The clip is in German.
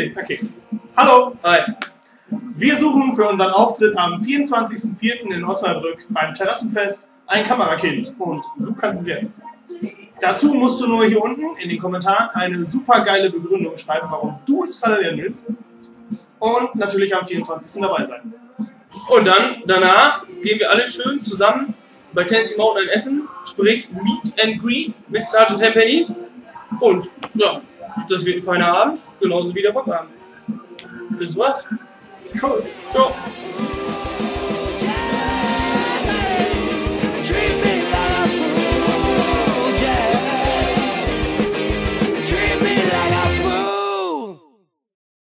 erzählen. Okay. Hallo. Hi. Wir suchen für unseren Auftritt am 24.04. in Osnabrück beim Terrassenfest ein Kamerakind. Und du kannst es jetzt. Dazu musst du nur hier unten in den Kommentaren eine super geile Begründung schreiben, warum du es gerade werden willst. Und natürlich am 24. dabei sein. Und dann, danach, gehen wir alle schön zusammen bei Tennessee Mountain in Essen, sprich Meet and Greet mit Sergeant Tempenny. Und ja, das wird ein feiner Abend, genauso wie der Bockabend. Das war's. Cool. Ciao.